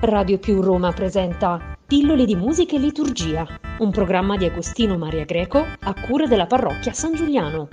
Radio Più Roma presenta Pillole di musica e liturgia, un programma di Agostino Maria Greco a cura della parrocchia San Giuliano.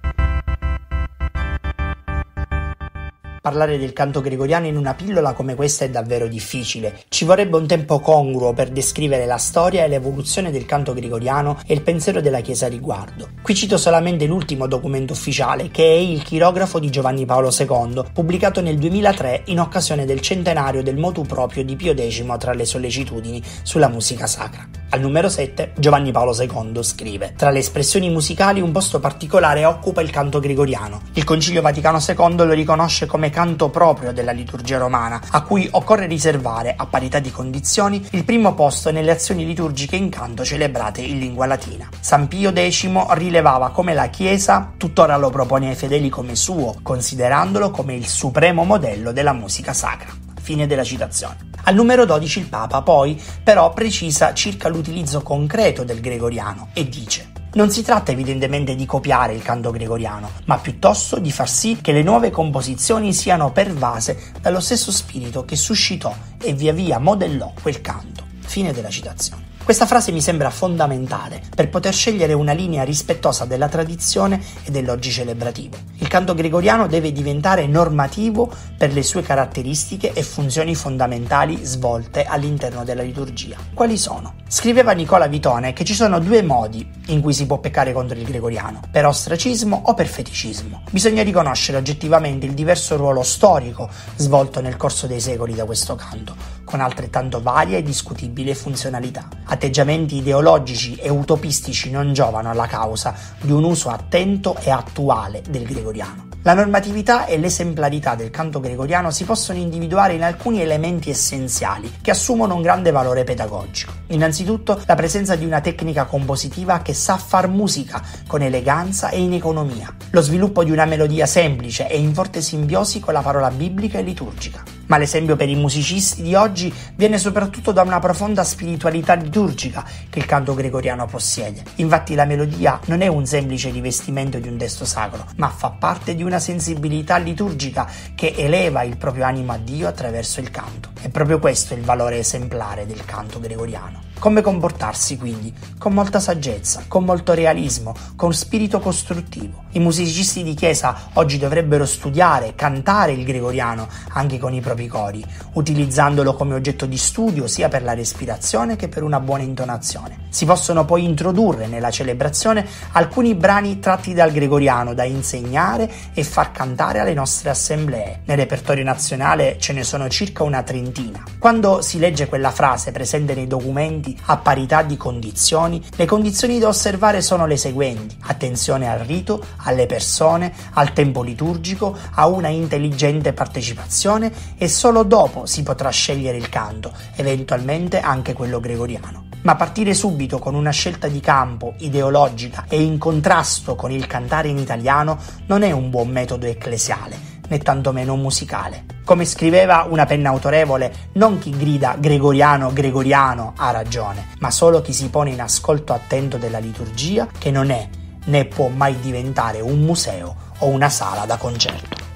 Parlare del canto gregoriano in una pillola come questa è davvero difficile. Ci vorrebbe un tempo congruo per descrivere la storia e l'evoluzione del canto gregoriano e il pensiero della Chiesa a riguardo. Qui cito solamente l'ultimo documento ufficiale, che è il chirografo di Giovanni Paolo II, pubblicato nel 2003 in occasione del centenario del motu proprio di Pio X tra le sollecitudini sulla musica sacra. Al numero 7, Giovanni Paolo II scrive: tra le espressioni musicali un posto particolare occupa il canto gregoriano. Il Concilio Vaticano II lo riconosce come canto proprio della liturgia romana, a cui occorre riservare, a parità di condizioni, il primo posto nelle azioni liturgiche in canto celebrate in lingua latina. San Pio X rilevava come la Chiesa tuttora lo propone ai fedeli come suo, considerandolo come il supremo modello della musica sacra. Fine della citazione. Al numero 12 il Papa poi però precisa circa l'utilizzo concreto del gregoriano e dice: non si tratta evidentemente di copiare il canto gregoriano, ma piuttosto di far sì che le nuove composizioni siano pervase dallo stesso spirito che suscitò e via via modellò quel canto. Fine della citazione. Questa frase mi sembra fondamentale per poter scegliere una linea rispettosa della tradizione e dell'oggi celebrativo. Il canto gregoriano deve diventare normativo per le sue caratteristiche e funzioni fondamentali svolte all'interno della liturgia. Quali sono? Scriveva Nicola Vitone che ci sono due modi in cui si può peccare contro il gregoriano: per ostracismo o per feticismo. Bisogna riconoscere oggettivamente il diverso ruolo storico svolto nel corso dei secoli da questo canto, con altrettanto varia e discutibile funzionalità. Atteggiamenti ideologici e utopistici non giovano alla causa di un uso attento e attuale del gregoriano. La normatività e l'esemplarità del canto gregoriano si possono individuare in alcuni elementi essenziali che assumono un grande valore pedagogico. Innanzitutto la presenza di una tecnica compositiva che sa far musica con eleganza e in economia, lo sviluppo di una melodia semplice e in forte simbiosi con la parola biblica e liturgica. Ma l'esempio per i musicisti di oggi viene soprattutto da una profonda spiritualità liturgica che il canto gregoriano possiede. Infatti la melodia non è un semplice rivestimento di un testo sacro, ma fa parte di una sensibilità liturgica che eleva il proprio animo a Dio attraverso il canto. È proprio questo il valore esemplare del canto gregoriano. Come comportarsi quindi? Con molta saggezza, con molto realismo, con spirito costruttivo. I musicisti di chiesa oggi dovrebbero studiare, cantare il gregoriano anche con i propri cori, utilizzandolo come oggetto di studio sia per la respirazione che per una buona intonazione. Si possono poi introdurre nella celebrazione alcuni brani tratti dal gregoriano da insegnare e far cantare alle nostre assemblee. Nel repertorio nazionale ce ne sono circa una trentina. Quando si legge quella frase presente nei documenti a parità di condizioni, le condizioni da osservare sono le seguenti: attenzione al rito, alle persone, al tempo liturgico, a una intelligente partecipazione, e solo dopo si potrà scegliere il canto, eventualmente anche quello gregoriano. Ma partire subito con una scelta di campo ideologica e in contrasto con il cantare in italiano non è un buon metodo ecclesiale, né tantomeno musicale. Come scriveva una penna autorevole, non chi grida gregoriano gregoriano ha ragione, ma solo chi si pone in ascolto attento della liturgia, che non è né può mai diventare un museo o una sala da concerto.